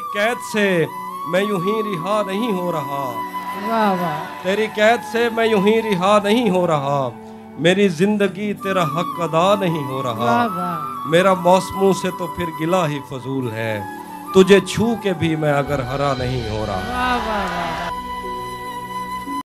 कैद से मैं यूं ही रिहा नहीं हो रहा। वाह वाह। तेरी कैद से मैं यूं ही रिहा नहीं हो रहा। मेरी जिंदगी तेरा हक अदा नहीं हो रहा। वाह वाह। मेरा मौसमों से तो फिर गिला ही फजूल है। तुझे छू के भी मैं अगर हरा नहीं हो रहा। वाह वाह।